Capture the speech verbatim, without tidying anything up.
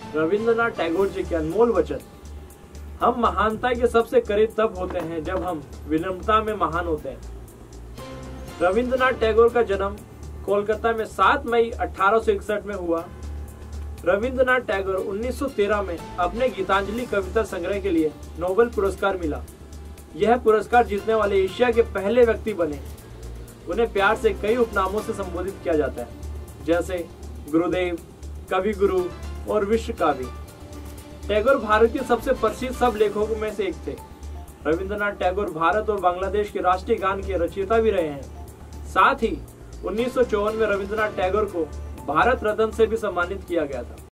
रविंद्रनाथ टैगोर जी के अनमोल वचन। हम महानता के सबसे करीब तब होते हैं जब हम विनम्रता में महान होते हैं। रविंद्रनाथ टैगोर का जन्म कोलकाता में सात मई अठारह सौ इकसठ में हुआ। रविंद्रनाथ टैगोर उन्नीस सौ तेरह में अपने गीतांजलि कविता संग्रह के लिए नोबेल पुरस्कार मिला। यह पुरस्कार जीतने वाले एशिया के पहले व्यक्ति बने। उन्हें प्यार से कई उपनामों से संबोधित किया जाता है, जैसे गुरुदेव, कवि गुरु और विश्व कवि। टैगोर भारत के सबसे प्रसिद्ध सब लेखकों में से एक थे। रविंद्रनाथ टैगोर भारत और बांग्लादेश के राष्ट्रीय गान के रचयिता भी रहे हैं। साथ ही उन्नीस सौ चौवन में रविंद्रनाथ टैगोर को भारत रत्न से भी सम्मानित किया गया था।